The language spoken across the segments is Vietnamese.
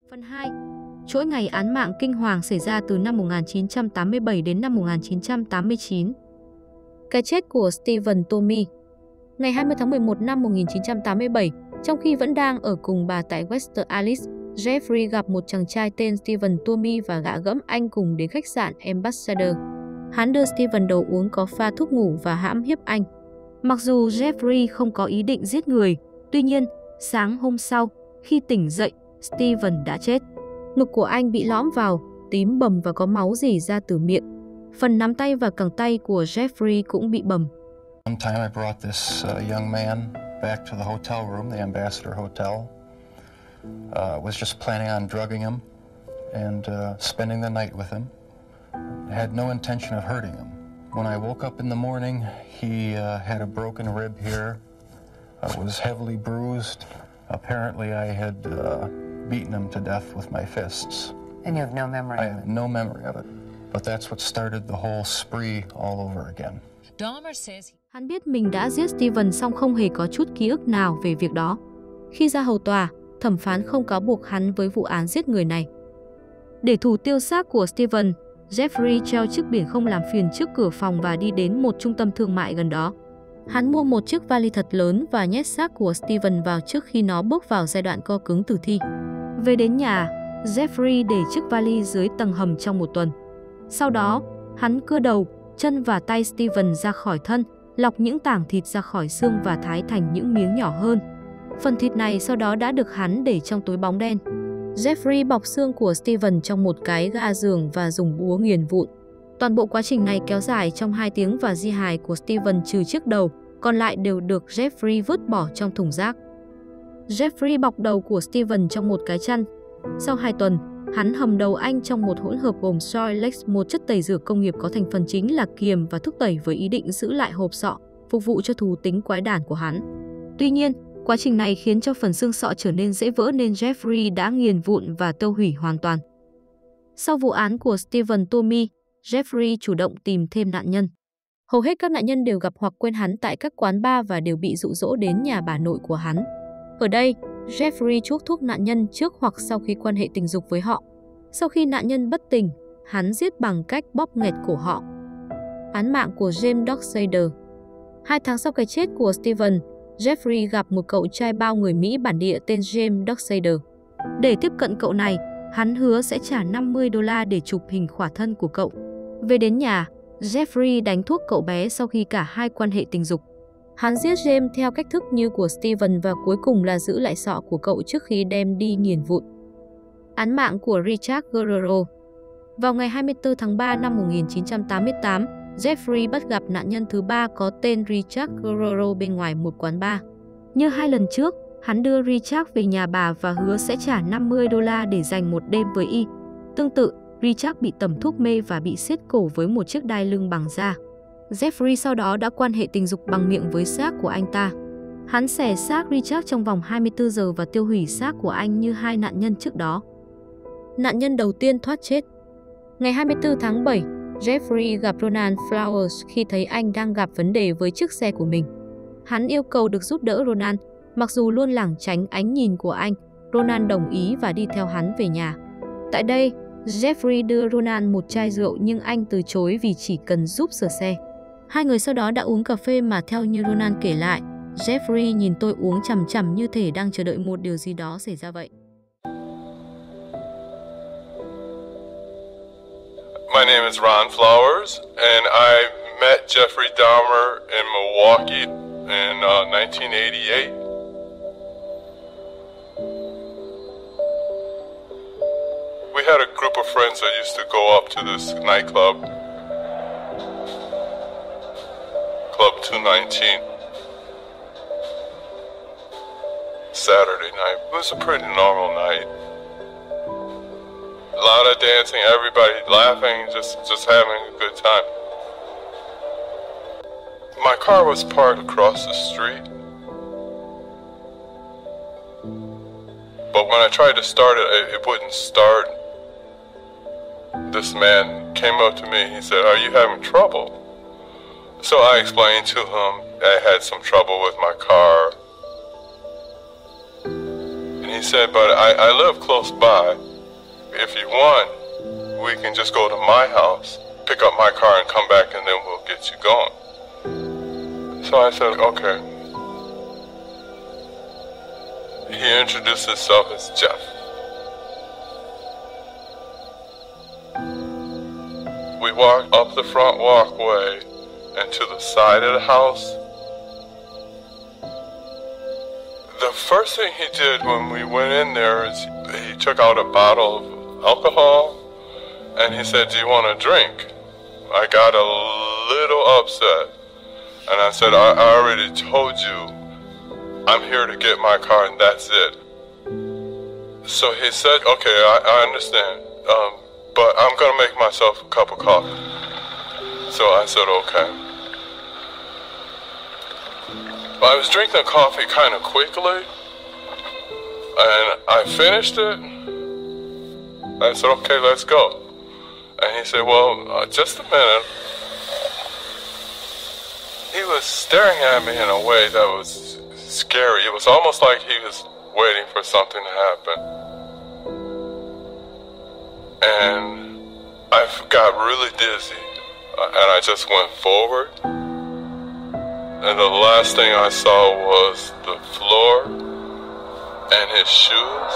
Phần 2. Chuỗi ngày án mạng kinh hoàng xảy ra từ năm 1987 đến năm 1989. Cái chết của Stephen Toomey. Ngày 20 tháng 11 năm 1987, trong khi vẫn đang ở cùng bà tại West Alice, Jeffrey gặp một chàng trai tên Stephen Toomey và gạ gẫm anh cùng đến khách sạn Ambassador. Hắn đưa Stephen đầu uống có pha thuốc ngủ và hãm hiếp anh. Mặc dù Jeffrey không có ý định giết người, tuy nhiên, sáng hôm sau, khi tỉnh dậy, Stephen đã chết. Ngực của anh bị lõm vào, tím bầm và có máu rỉ ra từ miệng. Phần nắm tay và cẳng tay của Jeffrey cũng bị bầm. One time I brought this young man back to the hotel room, the Ambassador Hotel. Was just planning on drugging him and spending the night with him. I had no intention of hurting him. When I woke up in the morning, he had a broken rib here. I was heavily bruised. Apparently I had beaten him to death with my fists. And you have no memory I of have it? no memory of it. But that's what started the whole spree all over again. Dahmer says Hắn biết mình đã giết Stephen song không hề có chút ký ức nào về việc đó. Khi ra hầu tòa, thẩm phán không cáo buộc hắn với vụ án giết người này. Để thủ tiêu xác của Stephen, Jeffrey treo chiếc biển không làm phiền trước cửa phòng và đi đến một trung tâm thương mại gần đó. Hắn mua một chiếc vali thật lớn và nhét xác của Stephen vào trước khi nó bước vào giai đoạn co cứng tử thi. Về đến nhà, Jeffrey để chiếc vali dưới tầng hầm trong một tuần. Sau đó, hắn cưa đầu, chân và tay Stephen ra khỏi thân, lọc những tảng thịt ra khỏi xương và thái thành những miếng nhỏ hơn. Phần thịt này sau đó đã được hắn để trong túi bóng đen. Jeffrey bọc xương của Stephen trong một cái ga giường và dùng búa nghiền vụn. Toàn bộ quá trình này kéo dài trong 2 tiếng và di hài của Stephen trừ chiếc đầu, còn lại đều được Jeffrey vứt bỏ trong thùng rác. Jeffrey bọc đầu của Stephen trong một cái chăn. Sau 2 tuần, hắn hầm đầu anh trong một hỗn hợp gồm Soilex, một chất tẩy rửa công nghiệp có thành phần chính là kiềm và thuốc tẩy với ý định giữ lại hộp sọ, phục vụ cho thú tính quái đản của hắn. Tuy nhiên, quá trình này khiến cho phần xương sọ trở nên dễ vỡ nên Jeffrey đã nghiền vụn và tiêu hủy hoàn toàn. Sau vụ án của Stephen Toomey, Jeffrey chủ động tìm thêm nạn nhân. Hầu hết các nạn nhân đều gặp hoặc quên hắn tại các quán bar và đều bị dụ dỗ đến nhà bà nội của hắn. Ở đây, Jeffrey chuốc thuốc nạn nhân trước hoặc sau khi quan hệ tình dục với họ. Sau khi nạn nhân bất tỉnh, hắn giết bằng cách bóp nghẹt cổ họ. Án mạng của James Dockstader. 2 tháng sau cái chết của Stephen, Jeffrey gặp một cậu trai bao người Mỹ bản địa tên James Dockstader. Để tiếp cận cậu này, hắn hứa sẽ trả $50 để chụp hình khỏa thân của cậu. Về đến nhà, Jeffrey đánh thuốc cậu bé sau khi cả hai quan hệ tình dục. Hắn giết James theo cách thức như của Stephen và cuối cùng là giữ lại sọ của cậu trước khi đem đi nghiền vụn. Án mạng của Richard Guerrero. Vào ngày 24 tháng 3 năm 1988, Jeffrey bắt gặp nạn nhân thứ 3 có tên Richard Guerrero bên ngoài một quán bar. Như 2 lần trước, hắn đưa Richard về nhà bà và hứa sẽ trả $50 để dành một đêm với y. Tương tự, Richard bị tẩm thuốc mê và bị siết cổ với một chiếc đai lưng bằng da. Jeffrey sau đó đã quan hệ tình dục bằng miệng với xác của anh ta. Hắn xẻ xác Richard trong vòng 24 giờ và tiêu hủy xác của anh như 2 nạn nhân trước đó. Nạn nhân đầu tiên thoát chết. Ngày 24 tháng 7, Jeffrey gặp Ronald Flowers khi thấy anh đang gặp vấn đề với chiếc xe của mình. Hắn yêu cầu được giúp đỡ Ronald, mặc dù luôn lảng tránh ánh nhìn của anh, Ronald đồng ý và đi theo hắn về nhà. Tại đây, Jeffrey đưa Ronald một chai rượu nhưng anh từ chối vì chỉ cần giúp sửa xe. 2 người sau đó đã uống cà phê mà theo như Ronald kể lại, Jeffrey nhìn tôi uống chằm chằm như thể đang chờ đợi một điều gì đó xảy ra vậy. My name is Ron Flowers, and I met Jeffrey Dahmer in Milwaukee in 1988. We had a group of friends that used to go up to this nightclub, Club 219, Saturday night. It was a pretty normal night. A lot of dancing, everybody laughing, just having a good time. My car was parked across the street. But when I tried to start it, it wouldn't start. This man came up to me, he said, "Are you having trouble?" So I explained to him I had some trouble with my car. And he said, but I live close by. If you want, we can just go to my house, pick up my car and come back and then we'll get you going. So I said, okay. He introduced himself as Jeff. We walked up the front walkway and to the side of the house. The first thing he did when we went in there is he took out a bottle of alcohol and he said, do you want a drink? I got a little upset and I said, I already told you I'm here to get my car and that's it. So he said, okay, I understand, but I'm going to make myself a cup of coffee. So I said, okay. I was drinking the coffee kind of quickly, and I finished it. I said, okay, let's go. And he said, well, just a minute. He was staring at me in a way that was scary. It was almost like he was waiting for something to happen. And I got really dizzy, and I just went forward. And the last thing I saw was the floor and his shoes.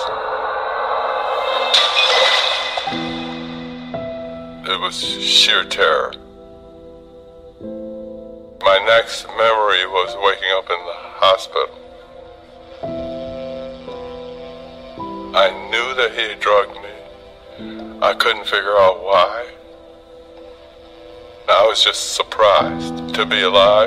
It was sheer terror. My next memory was waking up in the hospital. I knew that he had drugged me. I couldn't figure out why. I was just surprised to be alive.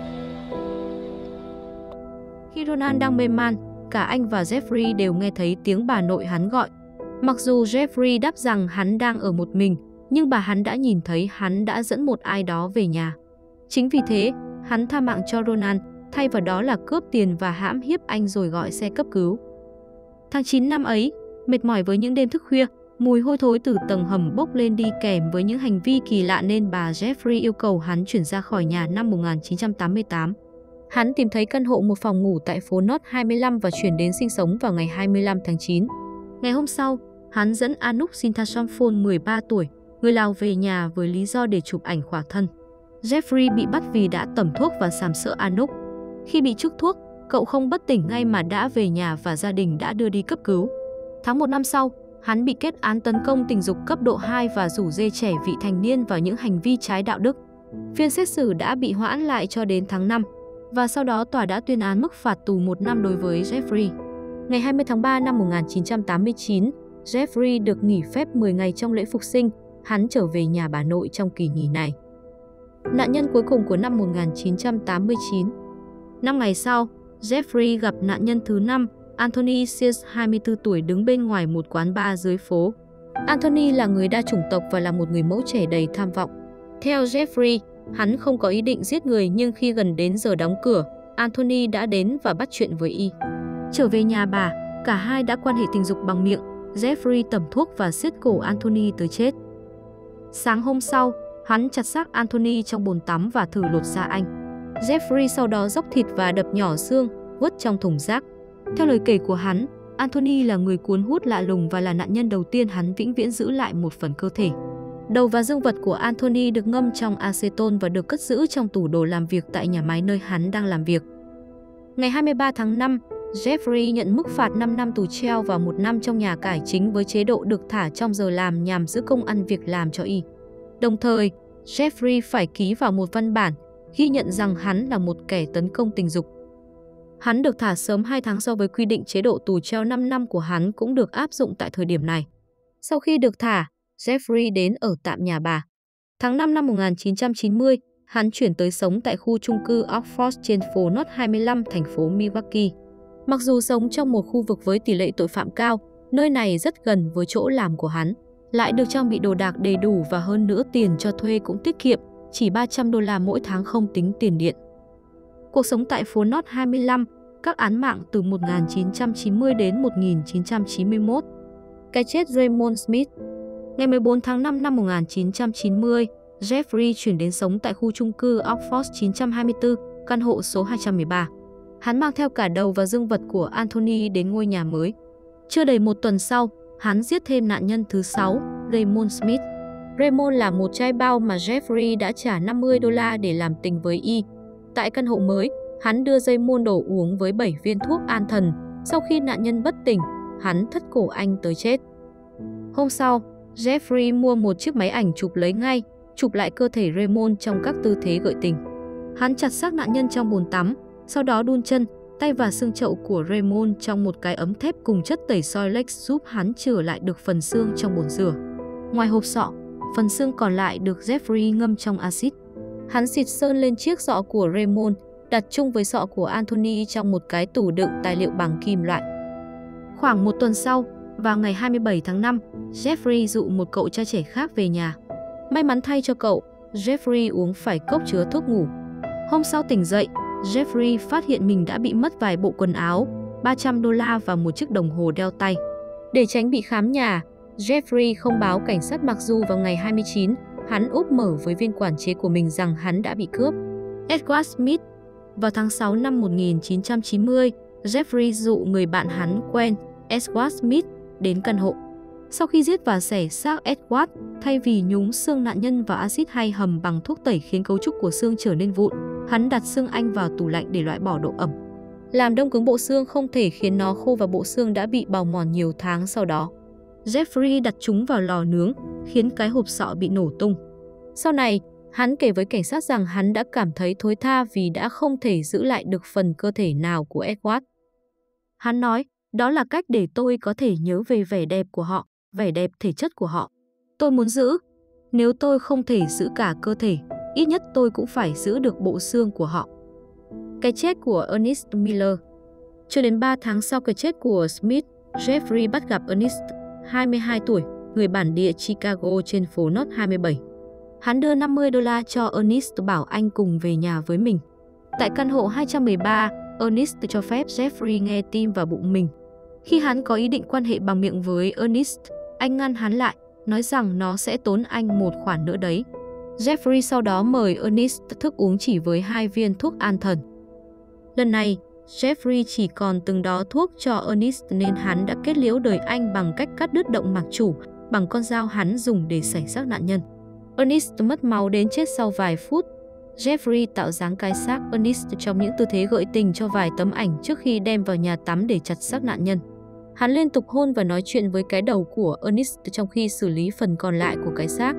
Khi Ronan đang mê man, cả anh và Jeffrey đều nghe thấy tiếng bà nội hắn gọi. Mặc dù Jeffrey đáp rằng hắn đang ở một mình, nhưng bà hắn đã nhìn thấy hắn đã dẫn một ai đó về nhà. Chính vì thế, hắn tha mạng cho Ronan, thay vào đó là cướp tiền và hãm hiếp anh rồi gọi xe cấp cứu. Tháng 9 năm ấy, mệt mỏi với những đêm thức khuya, mùi hôi thối từ tầng hầm bốc lên đi kèm với những hành vi kỳ lạ nên bà Jeffrey yêu cầu hắn chuyển ra khỏi nhà năm 1988. Hắn tìm thấy căn hộ một phòng ngủ tại phố North 25 và chuyển đến sinh sống vào ngày 25 tháng 9. Ngày hôm sau, hắn dẫn Anouk Sinthasomphone 13 tuổi, người Lào về nhà với lý do để chụp ảnh khỏa thân. Jeffrey bị bắt vì đã tẩm thuốc và sàm sỡ Anouk. Khi bị trút thuốc, cậu không bất tỉnh ngay mà đã về nhà và gia đình đã đưa đi cấp cứu. Tháng 1 năm sau, hắn bị kết án tấn công tình dục cấp độ 2 và rủ rê trẻ vị thành niên vào những hành vi trái đạo đức. Phiên xét xử đã bị hoãn lại cho đến tháng 5. Và sau đó tòa đã tuyên án mức phạt tù 1 năm đối với Jeffrey. Ngày 20 tháng 3 năm 1989, Jeffrey được nghỉ phép 10 ngày trong lễ phục sinh, hắn trở về nhà bà nội trong kỳ nghỉ này. Nạn nhân cuối cùng của năm 1989. 5 ngày sau, Jeffrey gặp nạn nhân thứ 5, Anthony Sears, 24 tuổi đứng bên ngoài một quán bar dưới phố. Anthony là người đa chủng tộc và là một người mẫu trẻ đầy tham vọng. Theo Jeffrey, hắn không có ý định giết người nhưng khi gần đến giờ đóng cửa, Anthony đã đến và bắt chuyện với y. Trở về nhà bà, cả hai đã quan hệ tình dục bằng miệng. Jeffrey tẩm thuốc và siết cổ Anthony tới chết. Sáng hôm sau, hắn chặt xác Anthony trong bồn tắm và thử lột da anh. Jeffrey sau đó róc thịt và đập nhỏ xương, vứt trong thùng rác. Theo lời kể của hắn, Anthony là người cuốn hút lạ lùng và là nạn nhân đầu tiên hắn vĩnh viễn giữ lại một phần cơ thể. Đầu và dương vật của Anthony được ngâm trong acetone và được cất giữ trong tủ đồ làm việc tại nhà máy nơi hắn đang làm việc. Ngày 23 tháng 5, Jeffrey nhận mức phạt 5 năm tù treo và 1 năm trong nhà cải chính với chế độ được thả trong giờ làm nhằm giữ công ăn việc làm cho y. Đồng thời, Jeffrey phải ký vào một văn bản ghi nhận rằng hắn là một kẻ tấn công tình dục. Hắn được thả sớm 2 tháng so với quy định chế độ tù treo 5 năm của hắn cũng được áp dụng tại thời điểm này. Sau khi được thả, Jeffrey đến ở tạm nhà bà. Tháng 5 năm 1990, hắn chuyển tới sống tại khu chung cư Oxford trên phố North 25 thành phố Milwaukee. Mặc dù sống trong một khu vực với tỷ lệ tội phạm cao, nơi này rất gần với chỗ làm của hắn, lại được trang bị đồ đạc đầy đủ và hơn nữa tiền cho thuê cũng tiết kiệm, chỉ $300 mỗi tháng không tính tiền điện. Cuộc sống tại phố North 25, các án mạng từ 1990 đến 1991. Cái chết Raymond Smith. Ngày 14 tháng 5 năm 1990, Jeffrey chuyển đến sống tại khu chung cư Oxford 924, căn hộ số 213. Hắn mang theo cả đầu và dương vật của Anthony đến ngôi nhà mới. Chưa đầy một tuần sau, hắn giết thêm nạn nhân thứ 6, Raymond Smith. Raymond là một trai bao mà Jeffrey đã trả $50 để làm tình với y. Tại căn hộ mới, hắn đưa Raymond đổ uống với 7 viên thuốc an thần. Sau khi nạn nhân bất tỉnh, hắn thắt cổ anh tới chết. Hôm sau, Jeffrey mua một chiếc máy ảnh chụp lấy ngay, chụp lại cơ thể Raymond trong các tư thế gợi tình. Hắn chặt xác nạn nhân trong bồn tắm, sau đó đun chân, tay và xương chậu của Raymond trong một cái ấm thép cùng chất tẩy Soilex giúp hắn chữa lại được phần xương trong bồn rửa. Ngoài hộp sọ, phần xương còn lại được Jeffrey ngâm trong axit. Hắn xịt sơn lên chiếc sọ của Raymond, đặt chung với sọ của Anthony trong một cái tủ đựng tài liệu bằng kim loại. Khoảng một tuần sau, vào ngày 27 tháng 5, Jeffrey dụ một cậu trai trẻ khác về nhà. May mắn thay cho cậu, Jeffrey uống phải cốc chứa thuốc ngủ. Hôm sau tỉnh dậy, Jeffrey phát hiện mình đã bị mất vài bộ quần áo, $300 và một chiếc đồng hồ đeo tay. Để tránh bị khám nhà, Jeffrey không báo cảnh sát mặc dù vào ngày 29, hắn úp mở với viên quản chế của mình rằng hắn đã bị cướp. Edward Smith. Vào tháng 6 năm 1990, Jeffrey dụ người bạn hắn quen, Edward Smith, đến căn hộ. Sau khi giết và xẻ xác Edward, thay vì nhúng xương nạn nhân vào axit hay hầm bằng thuốc tẩy khiến cấu trúc của xương trở nên vụn, hắn đặt xương anh vào tủ lạnh để loại bỏ độ ẩm. Làm đông cứng bộ xương không thể khiến nó khô và bộ xương đã bị bào mòn nhiều tháng sau đó. Jeffrey đặt chúng vào lò nướng, khiến cái hộp sọ bị nổ tung. Sau này, hắn kể với cảnh sát rằng hắn đã cảm thấy thối tha vì đã không thể giữ lại được phần cơ thể nào của Edward. Hắn nói, đó là cách để tôi có thể nhớ về vẻ đẹp của họ, vẻ đẹp thể chất của họ. Tôi muốn giữ. Nếu tôi không thể giữ cả cơ thể, ít nhất tôi cũng phải giữ được bộ xương của họ. Cái chết của Ernest Miller. Chưa đến 3 tháng sau cái chết của Smith, Jeffrey bắt gặp Ernest, 22 tuổi, người bản địa Chicago trên phố North 27. Hắn đưa $50 cho Ernest bảo anh cùng về nhà với mình. Tại căn hộ 213, Ernest cho phép Jeffrey nghe tim vào bụng mình. Khi hắn có ý định quan hệ bằng miệng với Ernest, anh ngăn hắn lại, nói rằng nó sẽ tốn anh một khoản nữa đấy. Jeffrey sau đó mời Ernest thức uống chỉ với 2 viên thuốc an thần. Lần này, Jeffrey chỉ còn từng đó thuốc cho Ernest nên hắn đã kết liễu đời anh bằng cách cắt đứt động mạch chủ bằng con dao hắn dùng để xẻ xác nạn nhân. Ernest mất máu đến chết sau vài phút. Jeffrey tạo dáng cái xác Ernest trong những tư thế gợi tình cho vài tấm ảnh trước khi đem vào nhà tắm để chặt xác nạn nhân. Hắn liên tục hôn và nói chuyện với cái đầu của Ernest trong khi xử lý phần còn lại của cái xác.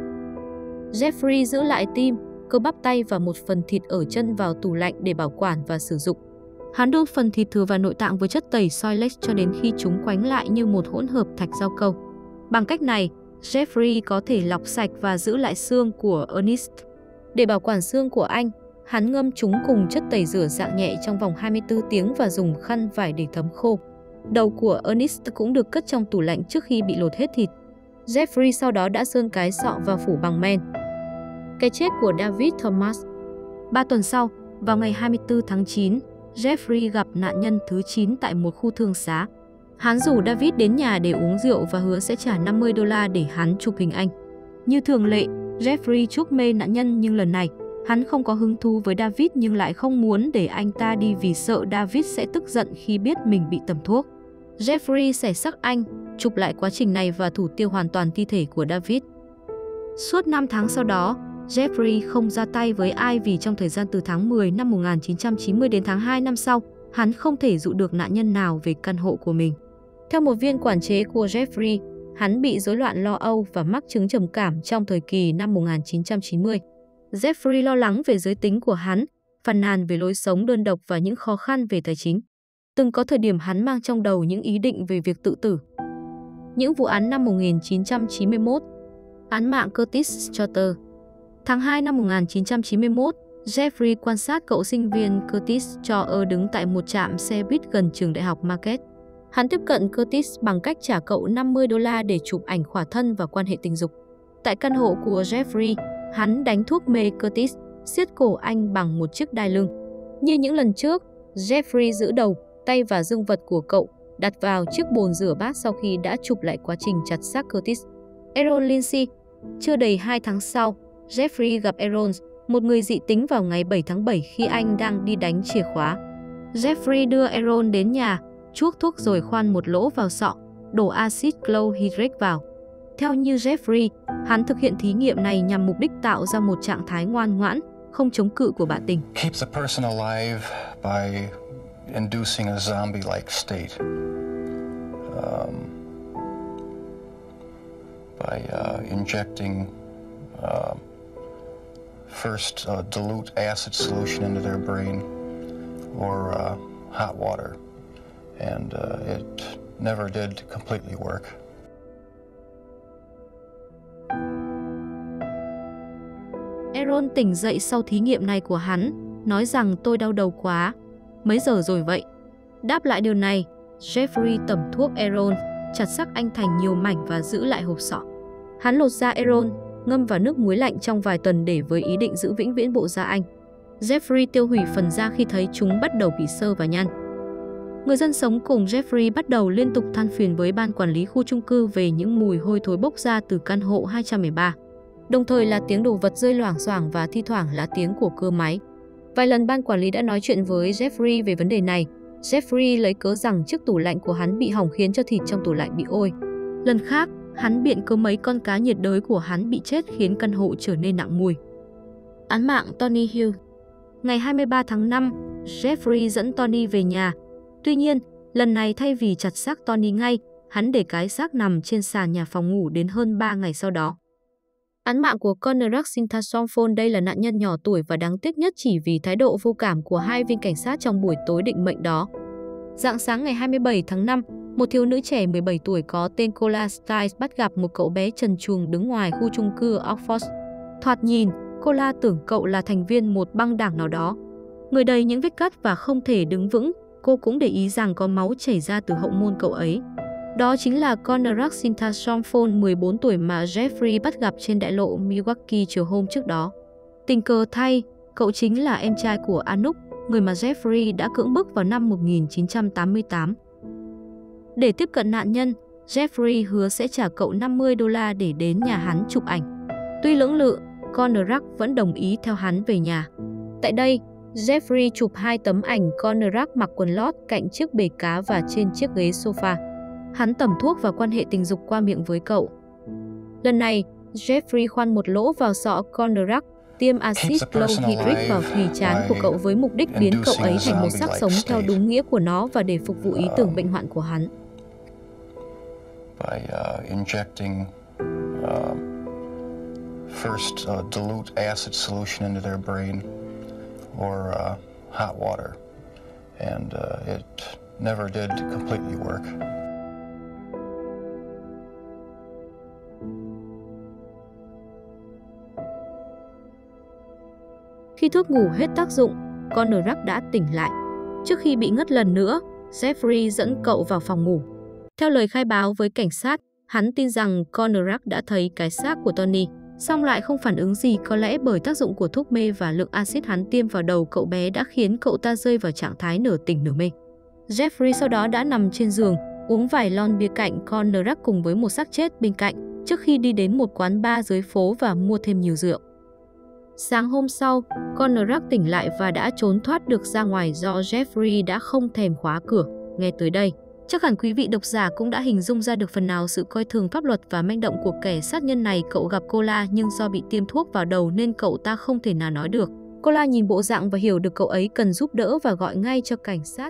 Jeffrey giữ lại tim, cơ bắp tay và một phần thịt ở chân vào tủ lạnh để bảo quản và sử dụng. Hắn đun phần thịt thừa và nội tạng với chất tẩy Soilex cho đến khi chúng quánh lại như một hỗn hợp thạch rau câu. Bằng cách này, Jeffrey có thể lọc sạch và giữ lại xương của Ernest. Để bảo quản xương của anh, hắn ngâm chúng cùng chất tẩy rửa dạng nhẹ trong vòng 24 tiếng và dùng khăn vải để thấm khô. Đầu của Ernest cũng được cất trong tủ lạnh trước khi bị lột hết thịt. Jeffrey sau đó đã sơn cái sọ và phủ bằng men. Cái chết của David Thomas. 3 tuần sau, vào ngày 24 tháng 9, Jeffrey gặp nạn nhân thứ 9 tại một khu thương xá. Hắn rủ David đến nhà để uống rượu và hứa sẽ trả $50 để hắn chụp hình anh. Như thường lệ, Jeffrey chuốc mê nạn nhân nhưng lần này, hắn không có hứng thú với David nhưng lại không muốn để anh ta đi vì sợ David sẽ tức giận khi biết mình bị tẩm thuốc. Jeffrey xẻ xác anh, chụp lại quá trình này và thủ tiêu hoàn toàn thi thể của David. Suốt 5 tháng sau đó, Jeffrey không ra tay với ai vì trong thời gian từ tháng 10 năm 1990 đến tháng 2 năm sau, hắn không thể dụ được nạn nhân nào về căn hộ của mình. Theo một viên quản chế của Jeffrey, hắn bị rối loạn lo âu và mắc chứng trầm cảm trong thời kỳ năm 1990. Jeffrey lo lắng về giới tính của hắn, phàn nàn về lối sống đơn độc và những khó khăn về tài chính. Từng có thời điểm hắn mang trong đầu những ý định về việc tự tử. Những vụ án năm 1991. Án mạng Curtis Shorter. Tháng 2 năm 1991, Jeffrey quan sát cậu sinh viên Curtis Shorter đứng tại một trạm xe buýt gần trường đại học Marquette. Hắn tiếp cận Curtis bằng cách trả cậu $50 để chụp ảnh khỏa thân và quan hệ tình dục. Tại căn hộ của Jeffrey, hắn đánh thuốc mê Curtis, siết cổ anh bằng một chiếc đai lưng. Như những lần trước, Jeffrey giữ đầu, tay và dương vật của cậu đặt vào chiếc bồn rửa bát sau khi đã chụp lại quá trình chặt xác Curtis. Aaron Lindsay. Chưa đầy 2 tháng sau, Jeffrey gặp Aaron, một người dị tính vào ngày 7 tháng 7 khi anh đang đi đánh chìa khóa. Jeffrey đưa Aaron đến nhà, chuốc thuốc rồi khoan một lỗ vào sọ. đổ axit chlorhydric vào. Theo như Jeffrey, hắn thực hiện thí nghiệm này nhằm mục đích tạo ra một trạng thái ngoan ngoãn, không chống cự của bạn tình. Keeps a person alive by inducing a zombie-like state. By injecting first dilute acid solution into their brain or hot water, and it never did completely work. Aaron tỉnh dậy sau thí nghiệm này của hắn, nói rằng tôi đau đầu quá. Mấy giờ rồi vậy? Đáp lại điều này, Jeffrey tẩm thuốc Aaron, chặt xác anh thành nhiều mảnh và giữ lại hộp sọ. Hắn lột da Aaron, ngâm vào nước muối lạnh trong vài tuần để với ý định giữ vĩnh viễn bộ da anh. Jeffrey tiêu hủy phần da khi thấy chúng bắt đầu bị xơ và nhăn. Người dân sống cùng Jeffrey bắt đầu liên tục than phiền với ban quản lý khu chung cư về những mùi hôi thối bốc ra từ căn hộ 213. Đồng thời là tiếng đồ vật rơi loảng xoảng và thi thoảng là tiếng của cơ máy. Vài lần ban quản lý đã nói chuyện với Jeffrey về vấn đề này. Jeffrey lấy cớ rằng chiếc tủ lạnh của hắn bị hỏng khiến cho thịt trong tủ lạnh bị ôi. Lần khác, hắn biện cớ mấy con cá nhiệt đới của hắn bị chết khiến căn hộ trở nên nặng mùi. Án mạng Tony Hill. Ngày 23 tháng 5, Jeffrey dẫn Tony về nhà. Tuy nhiên, lần này thay vì chặt xác Tony ngay, hắn để cái xác nằm trên sàn nhà phòng ngủ đến hơn 3 ngày sau đó. Án mạng của Conrad Sintasomphone, đây là nạn nhân nhỏ tuổi và đáng tiếc nhất chỉ vì thái độ vô cảm của hai viên cảnh sát trong buổi tối định mệnh đó. Rạng sáng ngày 27 tháng 5, một thiếu nữ trẻ 17 tuổi có tên Cola Stiles bắt gặp một cậu bé trần truồng đứng ngoài khu chung cư Oxford. Thoạt nhìn, Cola tưởng cậu là thành viên một băng đảng nào đó. Người đầy những vết cắt và không thể đứng vững, cô cũng để ý rằng có máu chảy ra từ hậu môn cậu ấy. Đó chính là Conrad Sintasomphone 14 tuổi mà Jeffrey bắt gặp trên đại lộ Milwaukee chiều hôm trước đó. Tình cờ thay, cậu chính là em trai của Anouk, người mà Jeffrey đã cưỡng bức vào năm 1988. Để tiếp cận nạn nhân, Jeffrey hứa sẽ trả cậu $50 để đến nhà hắn chụp ảnh. Tuy lưỡng lự, Conrad vẫn đồng ý theo hắn về nhà. Tại đây, Jeffrey chụp 2 tấm ảnh Conrad mặc quần lót cạnh chiếc bể cá và trên chiếc ghế sofa. Hắn tẩm thuốc và quan hệ tình dục qua miệng với cậu. Lần này, Jeffrey khoan một lỗ vào sọ Conrad, tiêm axit chlorhydric vào thùy trán của cậu với mục đích biến cậu ấy thành một xác sống theo đúng nghĩa của nó và để phục vụ ý tưởng bệnh hoạn của hắn. By injecting first dilute acid solution into their brain or hot water, and it never did completely work. Khi thuốc ngủ hết tác dụng, Conrad đã tỉnh lại. Trước khi bị ngất lần nữa, Jeffrey dẫn cậu vào phòng ngủ. Theo lời khai báo với cảnh sát, hắn tin rằng Conrad đã thấy cái xác của Tony, song lại không phản ứng gì, có lẽ bởi tác dụng của thuốc mê và lượng axit hắn tiêm vào đầu cậu bé đã khiến cậu ta rơi vào trạng thái nửa tỉnh nửa mê. Jeffrey sau đó đã nằm trên giường, uống vài lon bia cạnh Conrad cùng với một xác chết bên cạnh, trước khi đi đến một quán bar dưới phố và mua thêm nhiều rượu. Sáng hôm sau, Conrad tỉnh lại và đã trốn thoát được ra ngoài do Jeffrey đã không thèm khóa cửa. Nghe tới đây, chắc hẳn quý vị độc giả cũng đã hình dung ra được phần nào sự coi thường pháp luật và manh động của kẻ sát nhân này. Cậu gặp Cola nhưng do bị tiêm thuốc vào đầu nên cậu ta không thể nào nói được. Cola nhìn bộ dạng và hiểu được cậu ấy cần giúp đỡ và gọi ngay cho cảnh sát.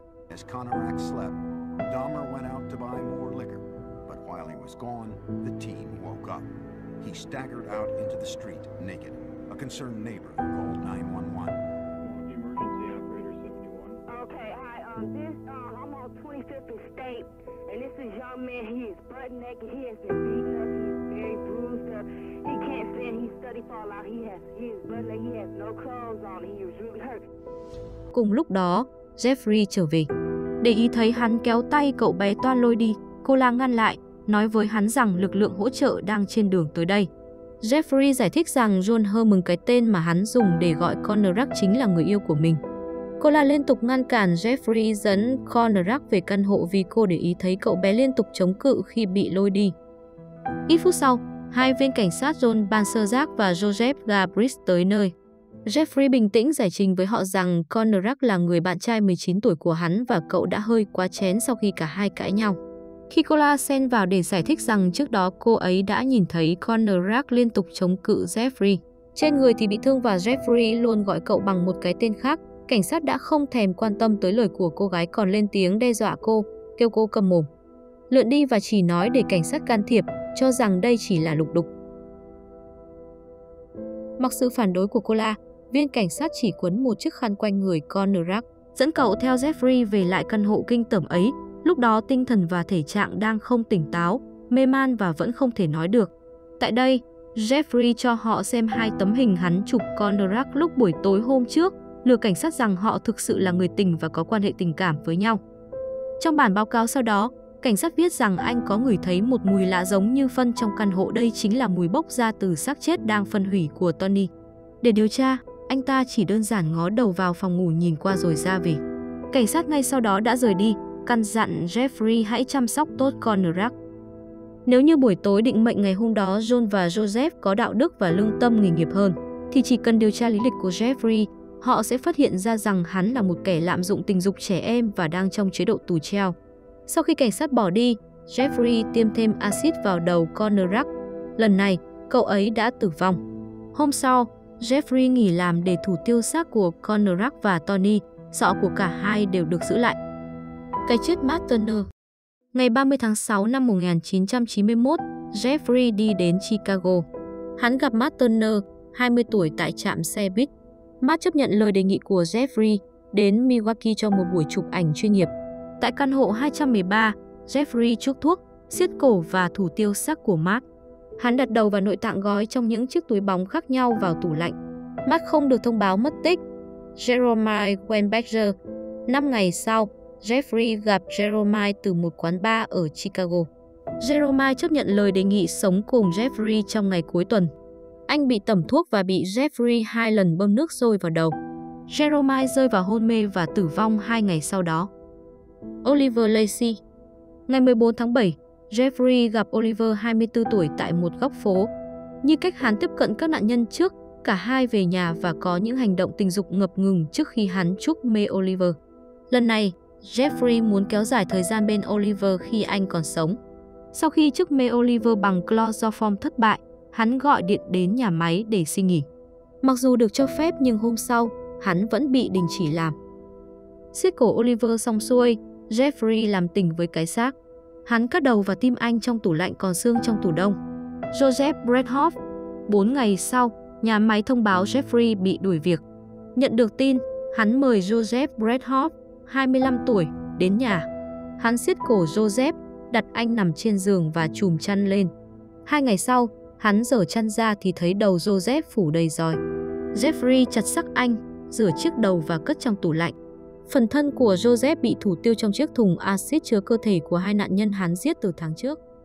A concerned neighbor called 911. Emergency operator 71. Okay, hi. I'm on 25th and State, and this is young man. He is butt naked. He has been beaten up. He is very bruised up. He can't stand. He's study fall out. He is butt naked. He has no clothes on. He is really hurt. Cùng lúc đó, Jeffrey trở về. Để ý thấy hắn kéo tay cậu bé toan lôi đi, Cola ngăn lại, nói với hắn rằng lực lượng hỗ trợ đang trên đường tới đây. Jeffrey giải thích rằng John Herman, cái tên mà hắn dùng để gọi Conrad, chính là người yêu của mình. Cola liên tục ngăn cản Jeffrey dẫn Conrad về căn hộ vì cô để ý thấy cậu bé liên tục chống cự khi bị lôi đi. Ít phút sau, hai viên cảnh sát John Banserzak và Joseph Gabris tới nơi. Jeffrey bình tĩnh giải trình với họ rằng Conrad là người bạn trai 19 tuổi của hắn và cậu đã hơi quá chén sau khi cả hai cãi nhau. Khi Cola xen vào để giải thích rằng trước đó cô ấy đã nhìn thấy Conrad liên tục chống cự Jeffrey. Trên người thì bị thương và Jeffrey luôn gọi cậu bằng một cái tên khác. Cảnh sát đã không thèm quan tâm tới lời của cô gái còn lên tiếng đe dọa cô, kêu cô câm mồm. Lượn đi và chỉ nói để cảnh sát can thiệp, cho rằng đây chỉ là lục đục. Mặc sự phản đối của Cola, viên cảnh sát chỉ quấn một chiếc khăn quanh người Conrad, dẫn cậu theo Jeffrey về lại căn hộ kinh tởm ấy. Lúc đó tinh thần và thể trạng đang không tỉnh táo, mê man và vẫn không thể nói được. Tại đây, Jeffrey cho họ xem 2 tấm hình hắn chụp Conrad lúc buổi tối hôm trước, lừa cảnh sát rằng họ thực sự là người tình và có quan hệ tình cảm với nhau. Trong bản báo cáo sau đó, cảnh sát viết rằng anh có ngửi thấy một mùi lạ giống như phân trong căn hộ. Đây chính là mùi bốc ra từ xác chết đang phân hủy của Tony. Để điều tra, anh ta chỉ đơn giản ngó đầu vào phòng ngủ nhìn qua rồi ra về. Cảnh sát ngay sau đó đã rời đi, căn dặn Jeffrey hãy chăm sóc tốt Conrad. Nếu như buổi tối định mệnh ngày hôm đó John và Joseph có đạo đức và lương tâm nghề nghiệp hơn, thì chỉ cần điều tra lý lịch của Jeffrey, họ sẽ phát hiện ra rằng hắn là một kẻ lạm dụng tình dục trẻ em và đang trong chế độ tù treo. Sau khi cảnh sát bỏ đi, Jeffrey tiêm thêm axit vào đầu Conrad. Lần này, cậu ấy đã tử vong. Hôm sau, Jeffrey nghỉ làm để thủ tiêu xác của Conrad và Tony, sọ của cả hai đều được giữ lại. Cái chết Matt Turner. Ngày 30 tháng 6 năm 1991, Jeffrey đi đến Chicago. Hắn gặp Matt Turner, 20 tuổi tại trạm xe buýt. Matt chấp nhận lời đề nghị của Jeffrey đến Milwaukee cho một buổi chụp ảnh chuyên nghiệp. Tại căn hộ 213, Jeffrey chuốc thuốc, siết cổ và thủ tiêu xác của Matt. Hắn đặt đầu và nội tạng gói trong những chiếc túi bóng khác nhau vào tủ lạnh. Matt không được thông báo mất tích. Jeremiah Weinberger. 5 ngày sau, Jeffrey gặp Jeremiah từ một quán bar ở Chicago. Jeremiah chấp nhận lời đề nghị sống cùng Jeffrey trong ngày cuối tuần. Anh bị tẩm thuốc và bị Jeffrey 2 lần bơm nước sôi vào đầu. Jeremiah rơi vào hôn mê và tử vong 2 ngày sau đó. Oliver Lacy. Ngày 14 tháng 7, Jeffrey gặp Oliver 24 tuổi tại một góc phố. Như cách hắn tiếp cận các nạn nhân trước, cả hai về nhà và có những hành động tình dục ngập ngừng trước khi hắn trút mê Oliver. Lần này, Jeffrey muốn kéo dài thời gian bên Oliver khi anh còn sống. Sau khi trút mê Oliver bằng chloroform thất bại, hắn gọi điện đến nhà máy để xin nghỉ. Mặc dù được cho phép nhưng hôm sau, hắn vẫn bị đình chỉ làm. Siết cổ Oliver xong xuôi, Jeffrey làm tình với cái xác. Hắn cắt đầu và tim anh trong tủ lạnh còn xương trong tủ đông. Joseph Bredhoff. 4 ngày sau, nhà máy thông báo Jeffrey bị đuổi việc. Nhận được tin, hắn mời Joseph Bredhoff, 25 tuổi, đến nhà. Hắn siết cổ Joseph, đặt anh nằm trên giường và trùm chăn lên. 2 ngày sau, hắn giở chăn ra thì thấy đầu Joseph phủ đầy roi. Jeffrey chặt xác anh, rửa chiếc đầu và cất trong tủ lạnh. Phần thân của Joseph bị thủ tiêu trong chiếc thùng axit chứa cơ thể của 2 nạn nhân hắn giết từ tháng trước.